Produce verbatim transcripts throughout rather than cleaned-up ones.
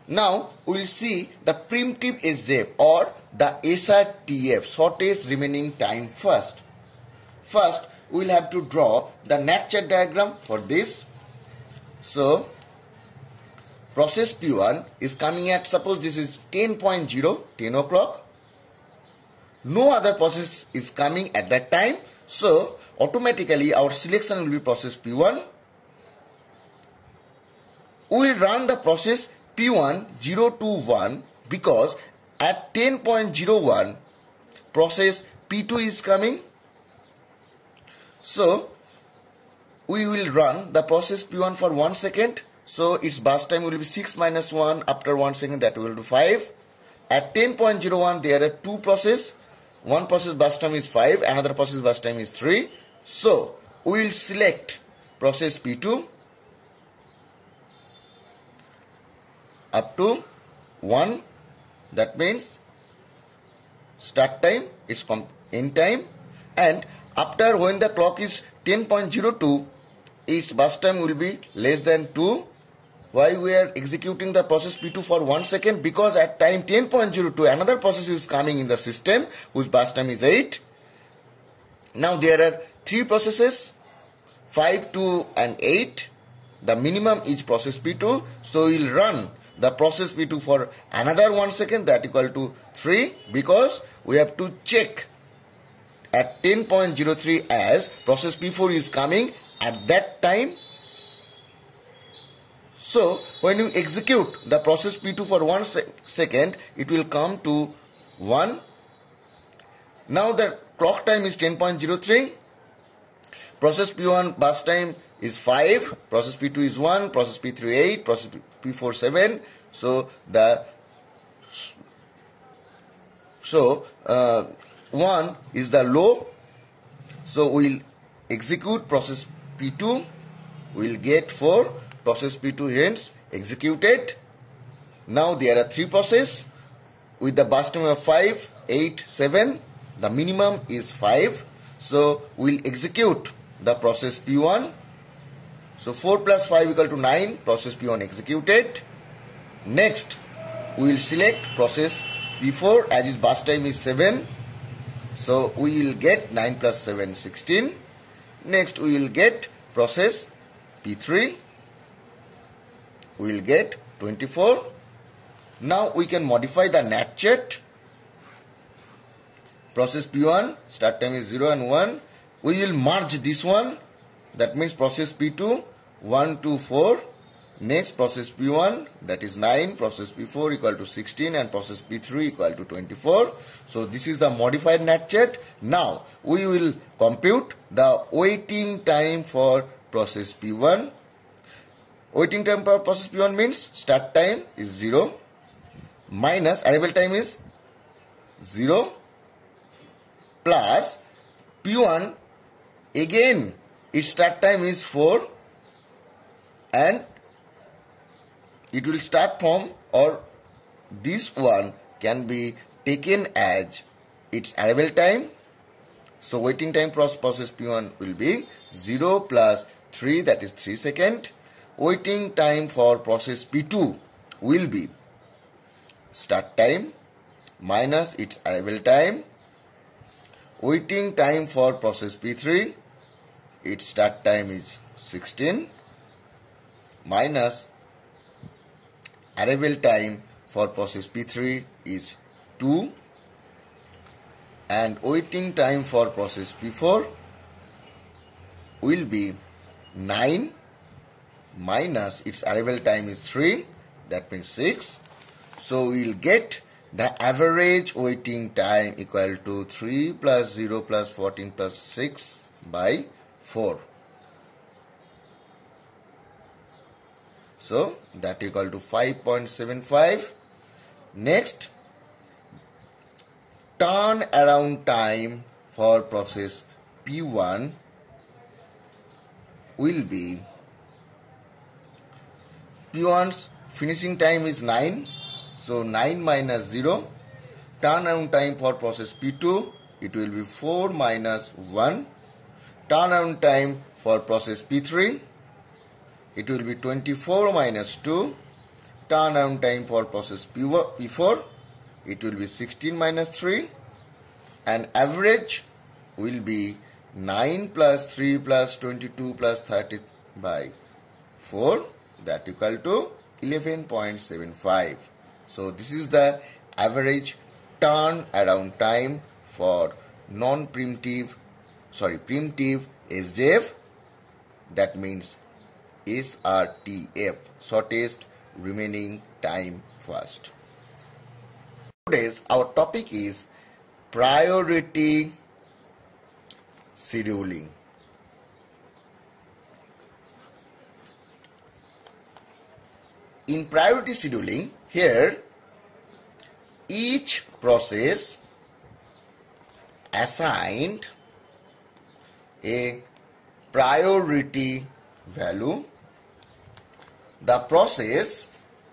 Now we will see the primitive S J F or the S R T F, shortest remaining time first. First we will have to draw the net chart diagram for this. So process P one is coming at, suppose this is ten point zero, ten o'clock. No other process is coming at that time. So automatically our selection will be process P one. We will run the process P one zero two one because at ten point zero one process P two is coming. So we will run the process P one for one second. So its burst time will be six minus one. After one second that will do five. At ten point zero one there are two processes. One process burst time is five, another process burst time is three. So we will select process P two up to one. That means start time, its end time, and after when the clock is ten point zero two, its burst time will be less than two. Why we are executing the process P two for one second? Because at time ten point zero two another process is coming in the system whose burst time is eight. Now there are three processes, five, two and eight. The minimum is process P two. So we will run the process P two for another one second, that equal to three, because we have to check at ten point zero three as process P four is coming at that time. So when you execute the process P two for one sec second, it will come to one. Now the clock time is ten point zero three. Process P one burst time is five. Process P two is one. Process P three eight. Process P four seven. So the so uh, one is the low. So we will execute process P two. We will get four. Process P two hence executed. Now there are three processes with the burst time of five, eight, seven. The minimum is five. So we will execute the process P one. So four plus five equal to nine. Process P one executed. Next we will select process P four as its burst time is seven. So we will get nine plus seven, sixteen. Next we will get process P three. We will get twenty-four. Now we can modify the net chart. Process P one, start time is zero and one. We will merge this one. That means process P two, one, two, four. Next process P one, that is nine. Process P four equal to sixteen and process P three equal to twenty-four. So this is the modified net chart. Now we will compute the waiting time for process P one. Waiting time for process P one means start time is zero minus arrival time is zero plus P one, again its start time is four and it will start from, or this one can be taken as its arrival time. So waiting time for process P one will be zero plus three, that is three seconds. Waiting time for process P two will be start time minus its arrival time. Waiting time for process P three, its start time is sixteen minus arrival time for process P three is two, and waiting time for process P four will be nine minus its arrival time is three, that means six. So we will get the average waiting time equal to three plus zero plus fourteen plus six by four. So that equal to five point seven five. Next, turn around time for process P one will be, P one's finishing time is nine, so nine minus zero. Turnaround time for process P two, it will be four minus one. Turnaround time for process P three, it will be twenty-four minus two. turnaround time for process P four, it will be sixteen minus three, and average will be nine plus three plus twenty-two plus thirty by four, that equal to eleven point seven five. So this is the average turnaround time for non-primitive, sorry, primitive S J F, that means S R T F, shortest remaining time first. Today's our topic is priority scheduling. In priority scheduling, here each process assigned a priority value. The process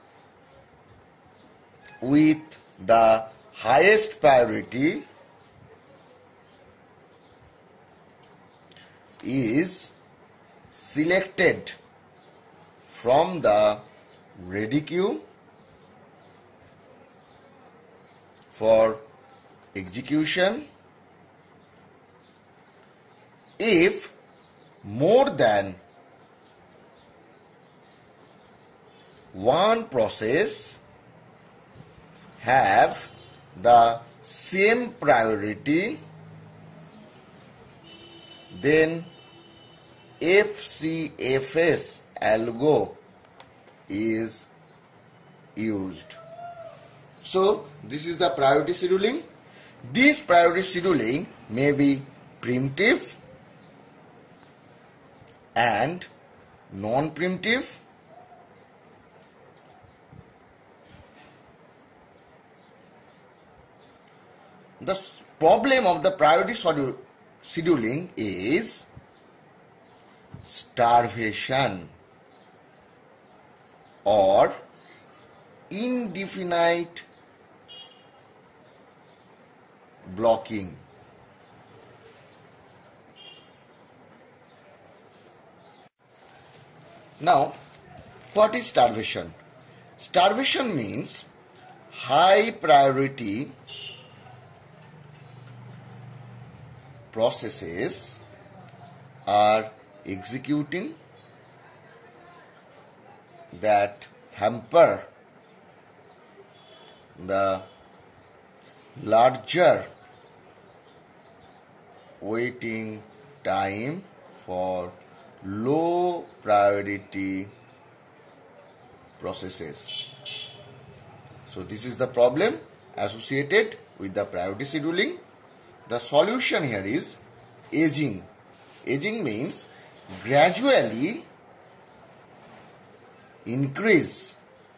with the highest priority is selected from the ready queue for execution if more than one process have the same priority, then F C F S algo is used. So this is the priority scheduling. This priority scheduling may be primitive and non-primitive. The problem of the priority scheduling is starvation or indefinite blocking. Now, what is starvation? Starvation means high priority processes are executing that hamper the larger waiting time for low priority processes. So this is the problem associated with the priority scheduling. The solution here is aging. Aging means gradually increase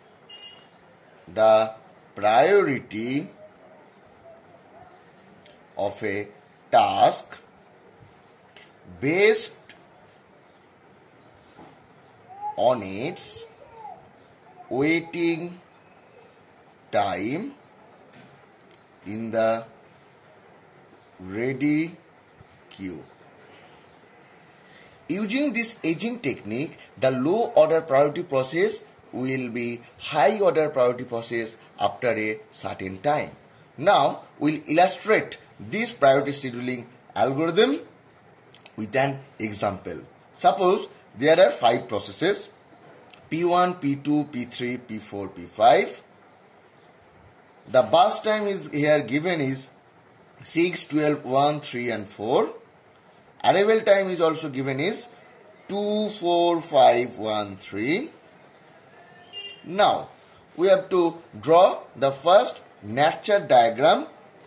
the priority of a task based on its waiting time in the ready queue. Using this aging technique, the low order priority process will be high order priority process after a certain time. Now, we'll illustrate this priority scheduling algorithm with an example. Suppose there are five processes, P one, P two, P three, P four, P five. The burst time is here given is six, twelve, one, three and four. Arrival time is also given is two, four, five, one, three. Now, we have to draw the first nature diagram.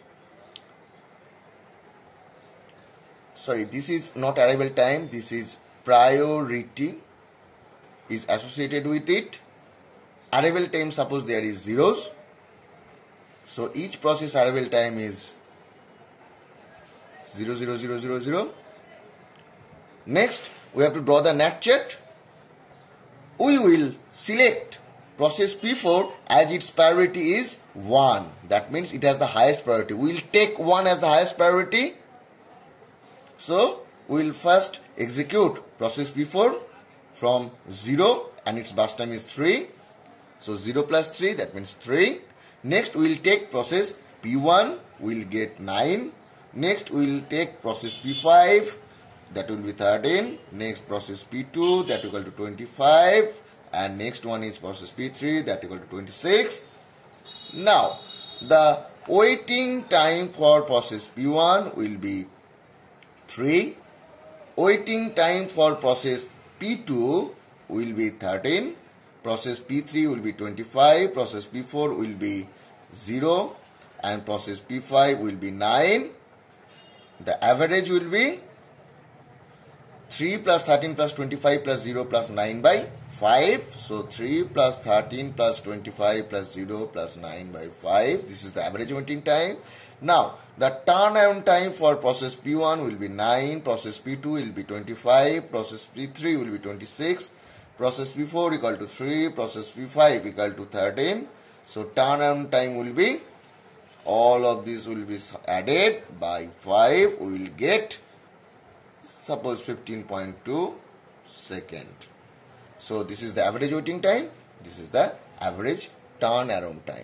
Sorry, this is not arrival time, this is priority is associated with it. Arrival time, suppose there is zeros. So each process arrival time is zero, zero, zero, zero, zero. Next, we have to draw the nat chart. We will select process P four as its priority is one. That means it has the highest priority. We will take one as the highest priority. So, we will first execute process P four from zero and its burst time is three. So zero plus three, that means three. Next we will take process P one, we will get nine. Next we will take process P five, that will be thirteen. Next process P two, that equal to twenty-five. And next one is process P three, that equal to twenty-six. Now the waiting time for process P one will be three. Waiting time for process P two will be thirteen. Process P three will be twenty-five. Process P four will be zero. And process P five will be nine. The average will be three plus thirteen plus twenty-five plus zero plus nine by five. So three plus thirteen plus twenty-five plus zero plus nine by five. This is the average waiting time. Now the turnaround time for process P one will be nine. Process P two will be twenty-five. Process P three will be twenty-six. Process P four equal to three. Process P five equal to thirteen. So turnaround time will be, all of these will be added by five. We will get, suppose, fifteen point two second. So this is the average waiting time. This is the average turnaround time.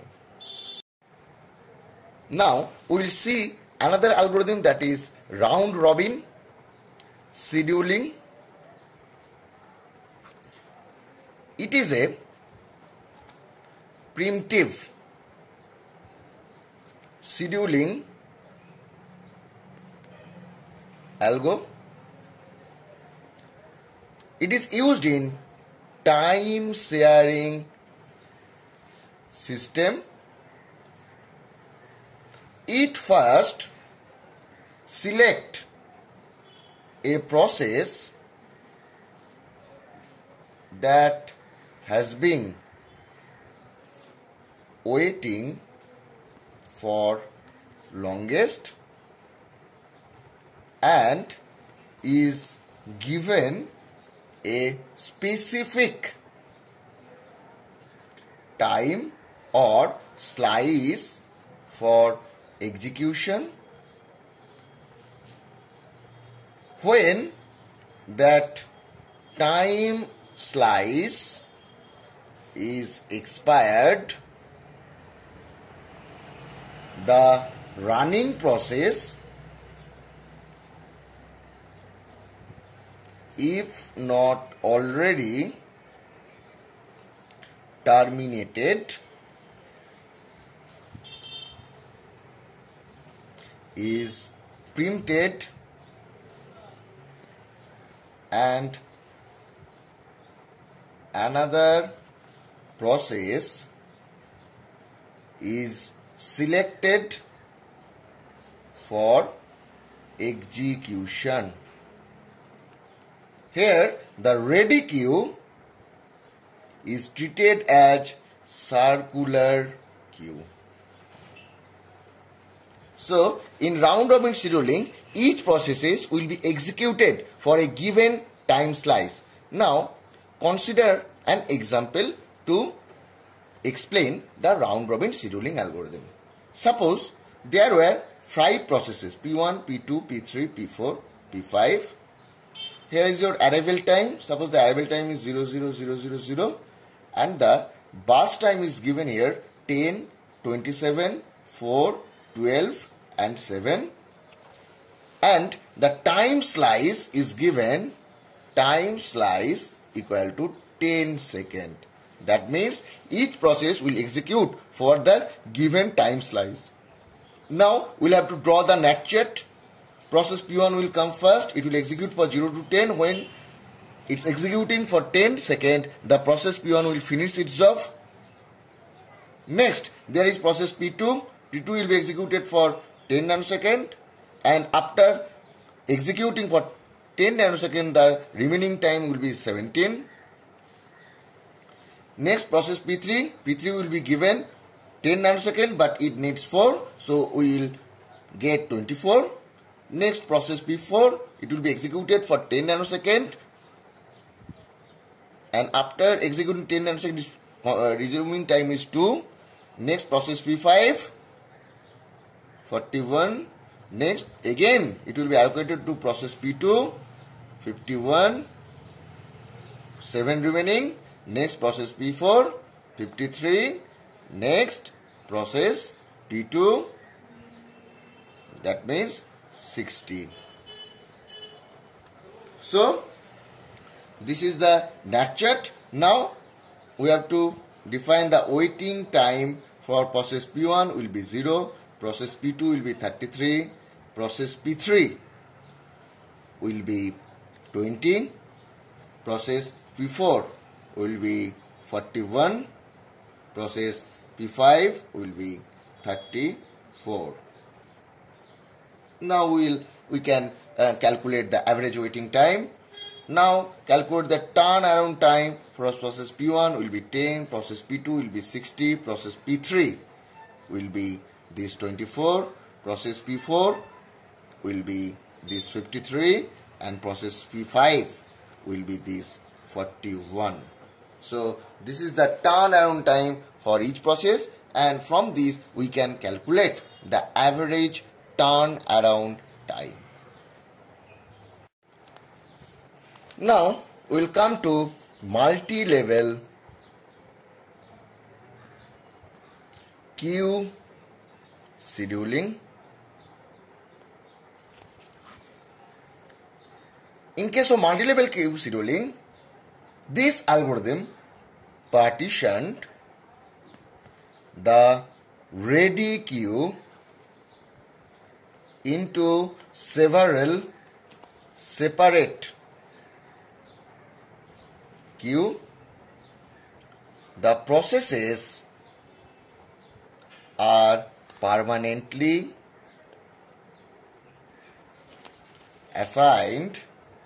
Now we will see another algorithm, that is round robin scheduling. It is a primitive scheduling algo. It is used in time sharing system. It first select a process that has been waiting for longest and is given a specific time or slice for execution. When that time slice is expired, the running process, if not already terminated, is preempted and another process is selected for execution. Here the ready queue is treated as circular queue. So in round robin scheduling, each processes will be executed for a given time slice. Now consider an example to explain the round robin scheduling algorithm. Suppose there were five processes, P one, P two, P three, P four, P five. Here is your arrival time. Suppose the arrival time is zero zero zero zero zero and the burst time is given here ten, twenty-seven, four, twelve and seven, and the time slice is given time slice equal to ten seconds. That means each process will execute for the given time slice. Now we will have to draw the N A T chart. Process P one will come first. It will execute for zero to ten. When it's executing for ten seconds, the process P one will finish its job. Next, there is process P two. P two will be executed for ten nanoseconds, and after executing for ten nanoseconds, the remaining time will be seventeen. Next, process P three. P three will be given ten nanoseconds, but it needs four, so we will get twenty-four. Next, process P four. It will be executed for ten nanoseconds, and after executing ten nanoseconds, uh, resuming time is two. Next, process P five. forty-one. Next, again it will be allocated to process P two. fifty-one. seven remaining. Next, process P four. fifty-three. Next, process P two, that means sixty. So, this is the D A T chart. Now, we have to define the waiting time for process P one will be zero, process P two will be thirty-three, process P three will be twenty, process P four will be forty-one, process P five will be thirty-four. Now we will we can uh, calculate the average waiting time. Now calculate the turnaround time for process P one will be ten, process P two will be sixty, process P three will be this twenty-four, process P four will be this fifty-three, and process P five will be this forty-one. So this is the turnaround time for each process, and from this we can calculate the average turnaround time. Now we will come to multi-level queue scheduling. In case of multi-level queue scheduling, this algorithm partitioned the ready queue into several separate queue. The processes are permanently assigned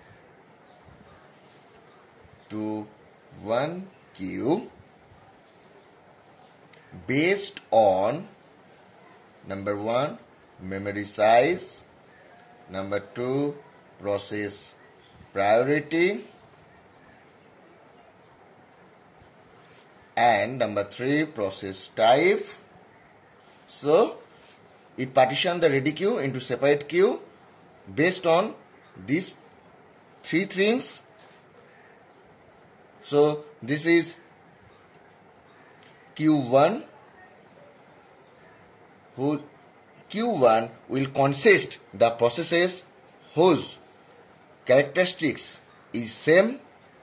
to one queue based on number one, memory size, number two, process priority, and number three, process type. So it partitioned the ready queue into separate queue based on these three things. So this is Q one, who Q one will consist the processes whose characteristics is same.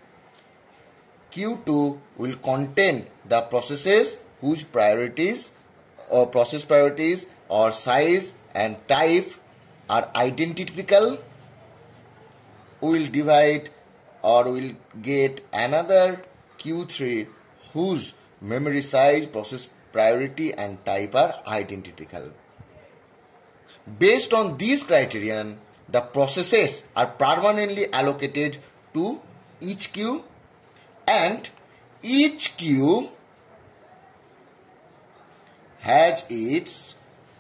Q two will contain the processes whose priorities or process priorities or size and type are identical. We will divide or will get another Q three whose memory size, process priority and type are identical. Based on these criterion, the processes are permanently allocated to each queue, and each queue has its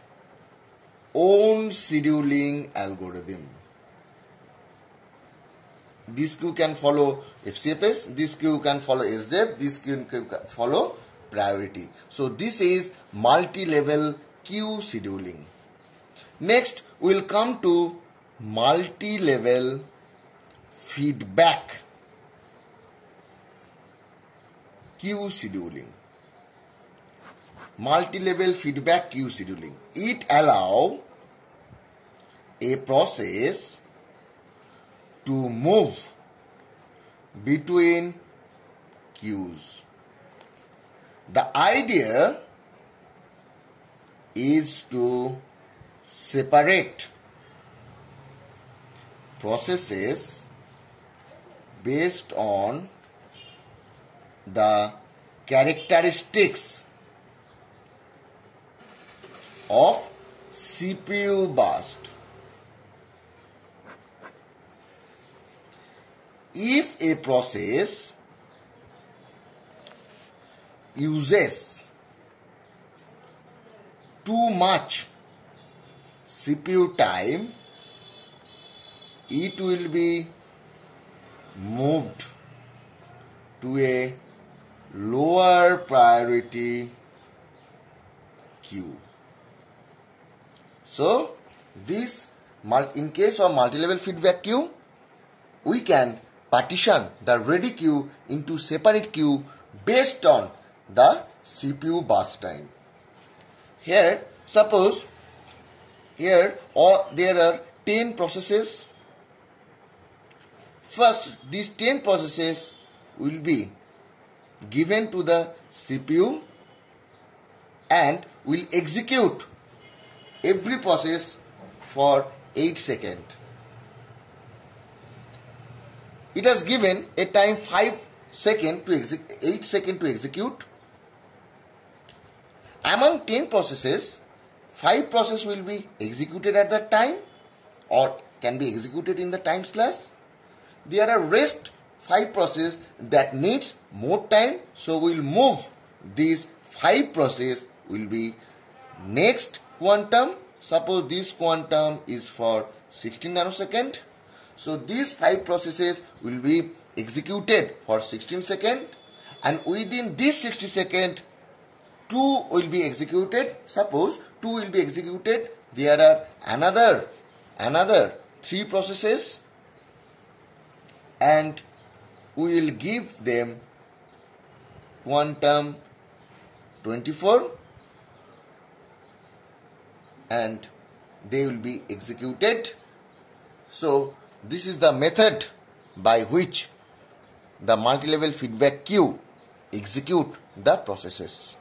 own scheduling algorithm. This queue can follow F C F S, this queue can follow S J F, this queue can follow priority. So this is multi-level queue scheduling. Next, we will come to multi-level feedback queue scheduling. Multi-level feedback queue scheduling. It allows a process to move between queues. The idea is to separate processes based on the characteristics of C P U burst. If a process uses too much C P U time, it will be moved to a lower priority queue. So, this in case of multi-level feedback queue, we can partition the ready queue into separate queue based on the C P U burst time. Here, suppose here or there are ten processes. First, these ten processes will be given to the C P U and will execute every process for eight seconds. It has given a time five seconds to execute, eight seconds to execute. Among ten processes, five processes will be executed at that time or can be executed in the time slash. There are rest five processes that needs more time, so we will move these five processes will be next quantum. Suppose this quantum is for sixteen nanosecond. So these five processes will be executed for sixteen seconds, and within this sixty seconds, two will be executed. Suppose two will be executed. There are another another three processes, and we will give them quantum twenty-four, and they will be executed. So this is the method by which the multi-level feedback queue execute the processes.